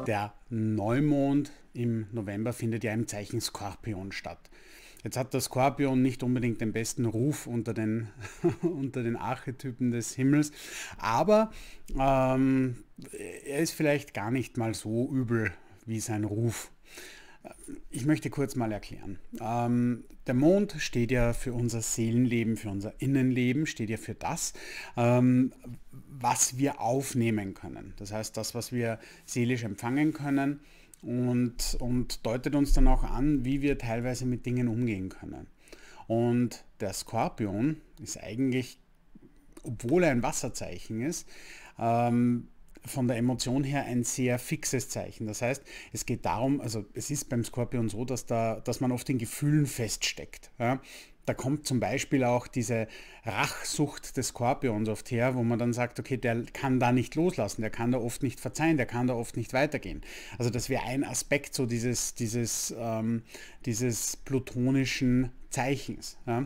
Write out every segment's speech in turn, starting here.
Der Neumond im November findet ja im Zeichen Skorpion statt. Jetzt hat der Skorpion nicht unbedingt den besten Ruf unter den, unter den Archetypen des Himmels, aber er ist vielleicht gar nicht mal so übel wie sein Ruf. Ich möchte kurz mal erklären. Der Mond steht ja für unser Seelenleben, für unser Innenleben, steht ja für das, was wir aufnehmen können. Das heißt, das, was wir seelisch empfangen können und deutet uns dann auch an, wie wir teilweise mit Dingen umgehen können. Und der Skorpion ist eigentlich, obwohl er ein Wasserzeichen ist, von der Emotion her ein sehr fixes Zeichen. Das heißt, es geht darum, also es ist beim Skorpion so, dass man oft in Gefühlen feststeckt. Ja? Da kommt zum Beispiel auch diese Rachsucht des Skorpions oft her, wo man dann sagt, okay, der kann da nicht loslassen, der kann da oft nicht verzeihen, der kann da oft nicht weitergehen. Also das wäre ein Aspekt so dieses plutonischen Zeichens. Ja?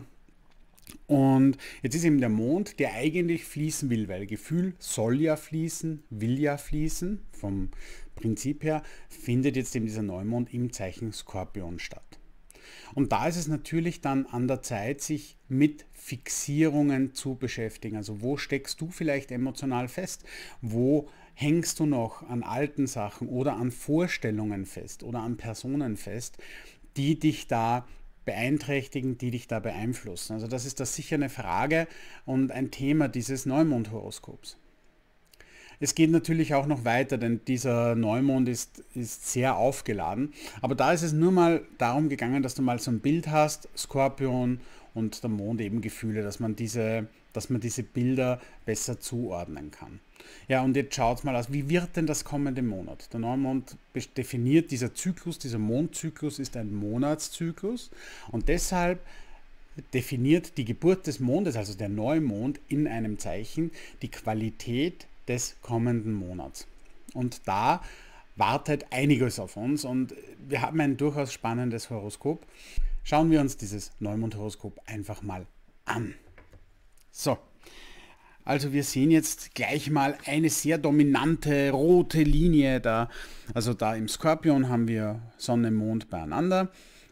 Und jetzt ist eben der Mond, der eigentlich fließen will, weil Gefühl soll ja fließen, will ja fließen. Vom Prinzip her findet jetzt eben dieser Neumond im Zeichen Skorpion statt. Und da ist es natürlich dann an der Zeit, sich mit Fixierungen zu beschäftigen. Also wo steckst du vielleicht emotional fest? Wo hängst du noch an alten Sachen oder an Vorstellungen fest oder an Personen fest, die dich da beeinträchtigen, die dich da beeinflussen. Also das ist das sicher eine Frage und ein Thema dieses Neumondhoroskops. Es geht natürlich auch noch weiter, denn dieser Neumond ist sehr aufgeladen. Aber da ist es nur mal darum gegangen, dass du mal so ein Bild hast, Skorpion und der Mond eben Gefühle, dass man diese Bilder besser zuordnen kann. Ja, und jetzt schaut mal aus, wie wird denn das kommende Monat? Der Neumond definiert dieser Zyklus, dieser Mondzyklus ist ein Monatszyklus und deshalb definiert die Geburt des Mondes, also der Neumond in einem Zeichen, die Qualität des kommenden Monats. Und da wartet einiges auf uns und wir haben ein durchaus spannendes Horoskop. Schauen wir uns dieses Neumondhoroskop einfach mal an. So. Also wir sehen jetzt gleich mal eine sehr dominante rote Linie da. Also da im Skorpion haben wir Sonne, Mond beieinander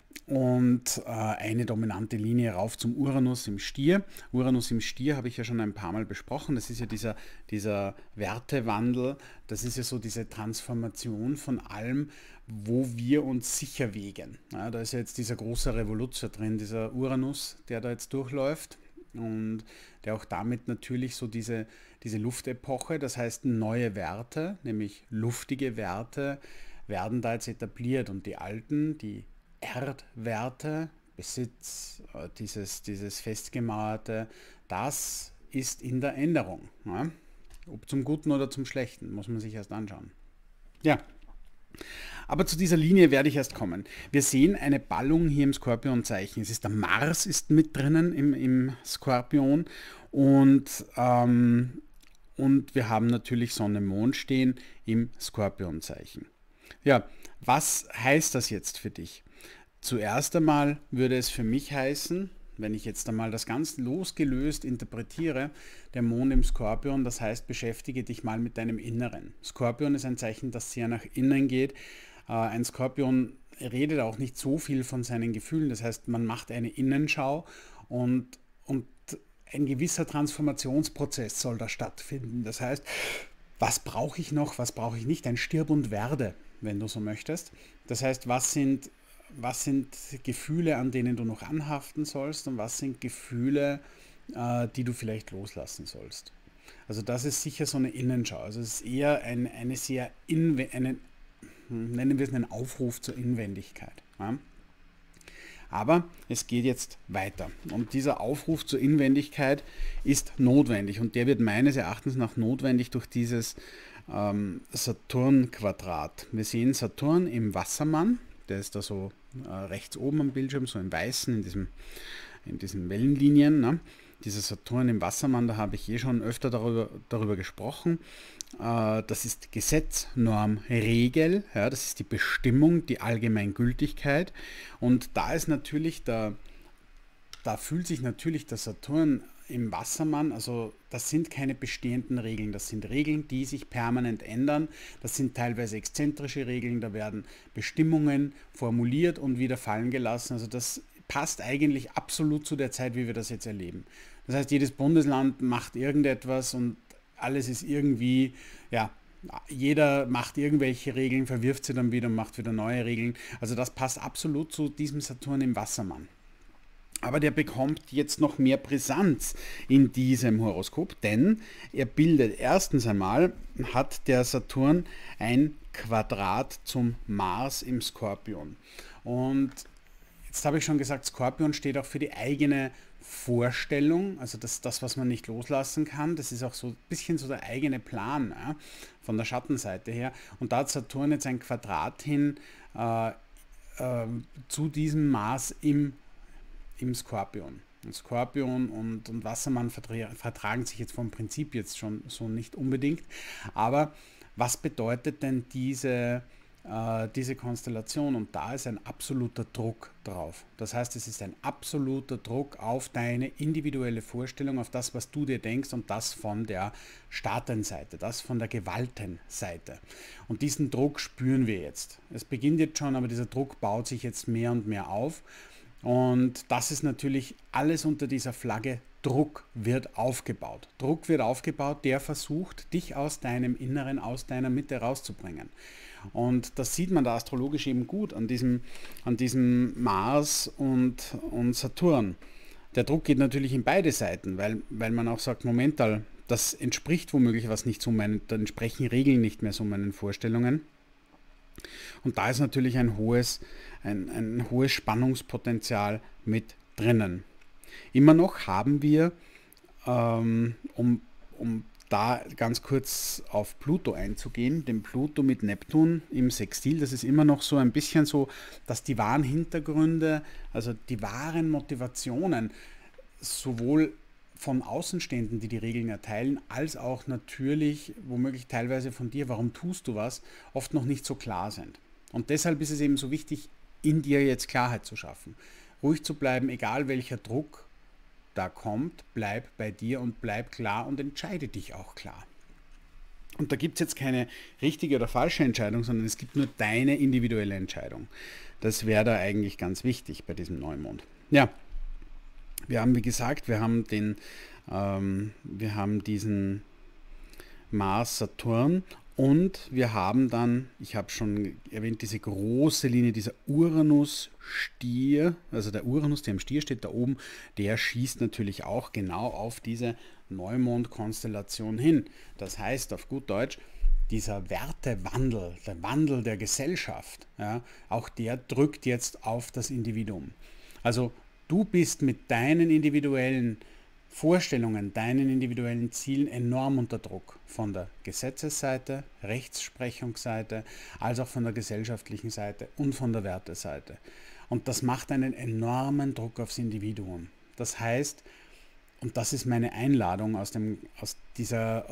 und eine dominante Linie rauf zum Uranus im Stier. Uranus im Stier habe ich ja schon ein paar Mal besprochen. Das ist ja dieser Wertewandel, das ist ja so diese Transformation von allem, wo wir uns sicher wägen. Ja, da ist ja jetzt dieser große Revoluzer drin, dieser Uranus, der da jetzt durchläuft. Und der auch damit natürlich so diese Luftepoche, das heißt neue Werte, nämlich luftige Werte, werden da jetzt etabliert und die alten, die Erdwerte, Besitz, dieses festgemauerte, das ist in der Änderung. Ja? Ob zum Guten oder zum Schlechten, muss man sich erst anschauen. Ja. Aber zu dieser Linie werde ich erst kommen. Wir sehen eine Ballung hier im Skorpionzeichen. Es ist der Mars ist mit drinnen im Skorpion und wir haben natürlich Sonne, Mond stehen im Skorpionzeichen. Ja, was heißt das jetzt für dich? Zuerst einmal würde es für mich heißen, wenn ich jetzt einmal das ganz losgelöst interpretiere, der Mond im Skorpion, das heißt, beschäftige dich mal mit deinem Inneren. Skorpion ist ein Zeichen, das sehr nach innen geht. Ein Skorpion redet auch nicht so viel von seinen Gefühlen, das heißt, man macht eine Innenschau und ein gewisser Transformationsprozess soll da stattfinden. Das heißt, was brauche ich noch, was brauche ich nicht? Ein Stirb und Werde, wenn du so möchtest. Das heißt, was sind Gefühle, an denen du noch anhaften sollst und was sind Gefühle, die du vielleicht loslassen sollst. Also das ist sicher so eine Innenschau. Also es ist eher eine sehr, nennen wir es einen Aufruf zur Inwendigkeit. Ja? Aber es geht jetzt weiter. Und dieser Aufruf zur Inwendigkeit ist notwendig und der wird meines Erachtens nach notwendig durch dieses Saturn-Quadrat. Wir sehen Saturn im Wassermann, der ist da so rechts oben am Bildschirm, so im Weißen, in diesen Wellenlinien. Ne? Dieser Saturn im Wassermann, da habe ich schon öfter darüber gesprochen. Das ist Gesetz, Norm, Regel, ja, das ist die Bestimmung, die Allgemeingültigkeit. Und da ist natürlich da fühlt sich natürlich der Saturn im Wassermann, also das sind keine bestehenden Regeln, das sind Regeln, die sich permanent ändern. Das sind teilweise exzentrische Regeln, da werden Bestimmungen formuliert und wieder fallen gelassen. Also das passt eigentlich absolut zu der Zeit, wie wir das jetzt erleben. Das heißt, jedes Bundesland macht irgendetwas und alles ist irgendwie, ja, jeder macht irgendwelche Regeln, verwirft sie dann wieder und macht wieder neue Regeln. Also das passt absolut zu diesem Saturn im Wassermann. Aber der bekommt jetzt noch mehr Brisanz in diesem Horoskop, denn er bildet erstens einmal, hat der Saturn ein Quadrat zum Mars im Skorpion. Und jetzt habe ich schon gesagt, Skorpion steht auch für die eigene Vorstellung, also das, was man nicht loslassen kann. Das ist auch so ein bisschen so der eigene Plan, ja, von der Schattenseite her. Und da hat Saturn jetzt ein Quadrat hin zu diesem Mars im Skorpion. Und Skorpion und Wassermann vertragen sich jetzt vom Prinzip jetzt schon so nicht unbedingt. Aber was bedeutet denn diese Konstellation? Und da ist ein absoluter Druck drauf. Das heißt, es ist ein absoluter Druck auf deine individuelle Vorstellung, auf das, was du dir denkst und das von der Staatenseite, das von der Gewaltenseite. Und diesen Druck spüren wir jetzt. Es beginnt jetzt schon, aber dieser Druck baut sich jetzt mehr und mehr auf. Und das ist natürlich alles unter dieser Flagge Druck wird aufgebaut. Druck wird aufgebaut, der versucht, dich aus deinem Inneren, aus deiner Mitte rauszubringen. Und das sieht man da astrologisch eben gut an diesem Mars und Saturn. Der Druck geht natürlich in beide Seiten, weil man auch sagt, Momental, das entspricht womöglich was nicht so meinen, dann entsprechen Regeln nicht mehr so meinen Vorstellungen. Und da ist natürlich ein hohes Spannungspotenzial mit drinnen. Immer noch haben wir, um da ganz kurz auf Pluto einzugehen, den Pluto mit Neptun im Sextil, das ist immer noch so ein bisschen so, dass die wahren Hintergründe, also die wahren Motivationen, sowohl von Außenstehenden, die die Regeln erteilen, als auch natürlich, womöglich teilweise von dir, warum tust du was, oft noch nicht so klar sind. Und deshalb ist es eben so wichtig, in dir jetzt Klarheit zu schaffen. Ruhig zu bleiben, egal welcher Druck da kommt, bleib bei dir und bleib klar und entscheide dich auch klar. Und da gibt es jetzt keine richtige oder falsche Entscheidung, sondern es gibt nur deine individuelle Entscheidung. Das wäre da eigentlich ganz wichtig bei diesem Neumond. Ja, wir haben, wie gesagt, wir haben diesen Mars-Saturn und wir haben dann, ich habe schon erwähnt, diese große Linie, dieser Uranus-Stier, also der Uranus, der im Stier steht da oben, der schießt natürlich auch genau auf diese Neumond-Konstellation hin. Das heißt auf gut Deutsch, dieser Wertewandel, der Wandel der Gesellschaft, ja, auch der drückt jetzt auf das Individuum. Also du bist mit deinen individuellen Vorstellungen, deinen individuellen Zielen enorm unter Druck. Von der Gesetzesseite, Rechtsprechungsseite, als auch von der gesellschaftlichen Seite und von der Werteseite. Und das macht einen enormen Druck aufs Individuum. Das heißt, und das ist meine Einladung aus dieser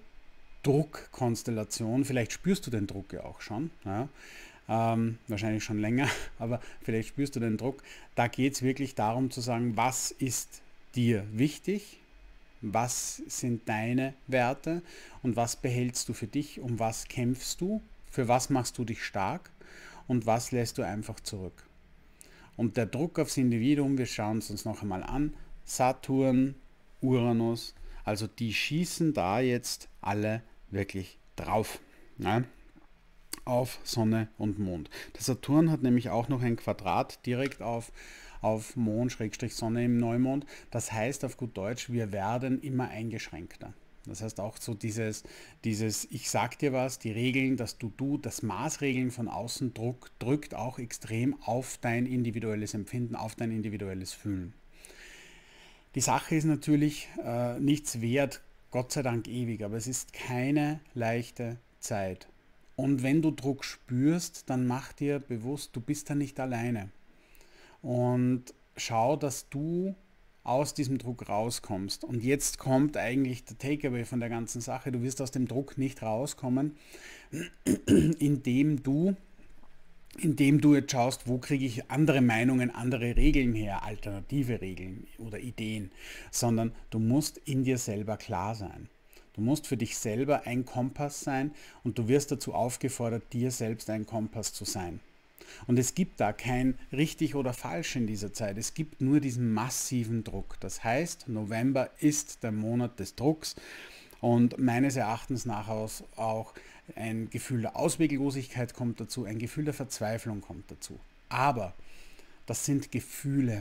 Druckkonstellation, vielleicht spürst du den Druck ja auch schon, ja, wahrscheinlich schon länger, aber vielleicht spürst du den Druck. Da geht es wirklich darum zu sagen, was ist dir wichtig, was sind deine Werte und was behältst du für dich, um was kämpfst du, für was machst du dich stark und was lässt du einfach zurück. Und der Druck aufs Individuum, wir schauen es uns noch einmal an, Saturn, Uranus, also die schießen da jetzt alle wirklich drauf. Ja? Auf Sonne und Mond. Der Saturn hat nämlich auch noch ein Quadrat direkt auf Mond/Sonne im Neumond. Das heißt auf gut Deutsch, wir werden immer eingeschränkter. Das heißt auch so dieses ich sag dir was, die Regeln, das das Maßregeln von außen drückt auch extrem auf dein individuelles Empfinden, auf dein individuelles Fühlen. Die Sache ist natürlich nichts wert, Gott sei Dank ewig, aber es ist keine leichte Zeit. Und wenn du Druck spürst, dann mach dir bewusst, du bist da nicht alleine. Und schau, dass du aus diesem Druck rauskommst. Und jetzt kommt eigentlich der Takeaway von der ganzen Sache. Du wirst aus dem Druck nicht rauskommen, indem du indem du jetzt schaust, wo kriege ich andere Meinungen, andere Regeln her, alternative Regeln oder Ideen, sondern du musst in dir selber klar sein. Du musst für dich selber ein Kompass sein und du wirst dazu aufgefordert, dir selbst ein Kompass zu sein. Und es gibt da kein richtig oder falsch in dieser Zeit. Es gibt nur diesen massiven Druck. Das heißt, November ist der Monat des Drucks und meines Erachtens nach auch ein Gefühl der Ausweglosigkeit kommt dazu, ein Gefühl der Verzweiflung kommt dazu. Aber das sind Gefühle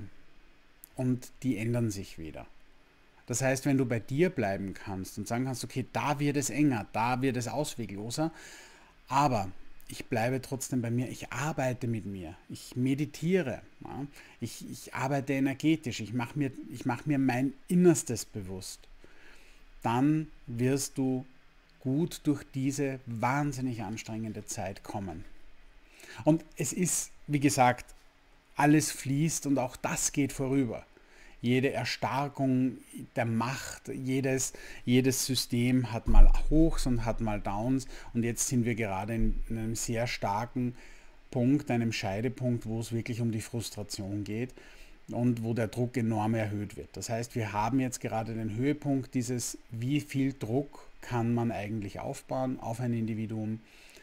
und die ändern sich wieder. Das heißt, wenn du bei dir bleiben kannst und sagen kannst, okay, da wird es enger, da wird es auswegloser, aber ich bleibe trotzdem bei mir, ich arbeite mit mir, ich meditiere, ja, ich arbeite energetisch, ich mache mir mein Innerstes bewusst, dann wirst du gut durch diese wahnsinnig anstrengende Zeit kommen. Und es ist, wie gesagt, alles fließt und auch das geht vorüber. Jede Erstarkung der Macht, jedes System hat mal Hochs und hat mal Downs und jetzt sind wir gerade in einem sehr starken Punkt, einem Scheidepunkt, wo es wirklich um die Frustration geht und wo der Druck enorm erhöht wird. Das heißt, wir haben jetzt gerade den Höhepunkt dieses, wie viel Druck kann man eigentlich aufbauen auf ein Individuum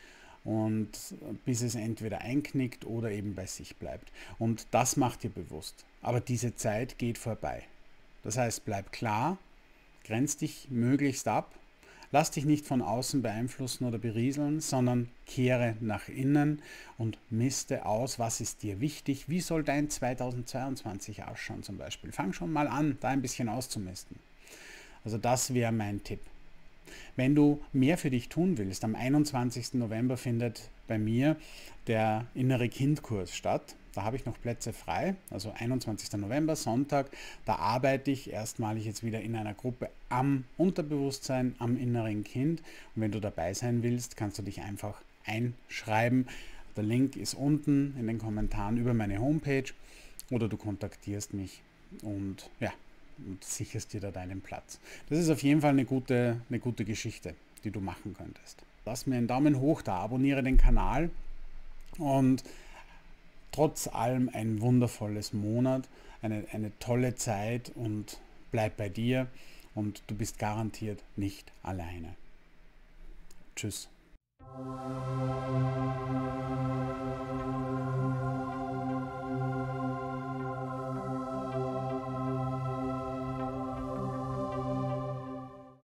und bis es entweder einknickt oder eben bei sich bleibt. Und das macht dir bewusst. Aber diese Zeit geht vorbei. Das heißt, bleib klar, grenz dich möglichst ab, lass dich nicht von außen beeinflussen oder berieseln, sondern kehre nach innen und misste aus, was ist dir wichtig, wie soll dein 2022 ausschauen zum Beispiel. Fang schon mal an, da ein bisschen auszumisten. Also das wäre mein Tipp. Wenn du mehr für dich tun willst, am 21. November findet bei mir der innere Kindkurs statt. Da habe ich noch Plätze frei, also 21. November, Sonntag. Da arbeite ich erstmalig jetzt wieder in einer Gruppe am Unterbewusstsein, am inneren Kind. Und wenn du dabei sein willst, kannst du dich einfach einschreiben. Der Link ist unten in den Kommentaren über meine Homepage oder du kontaktierst mich und ja, und sicherst dir da deinen Platz. Das ist auf jeden Fall eine gute Geschichte, die du machen könntest. Lass mir einen Daumen hoch da, abonniere den Kanal und trotz allem ein wundervolles Monat, eine tolle Zeit und bleib bei dir und du bist garantiert nicht alleine. Tschüss.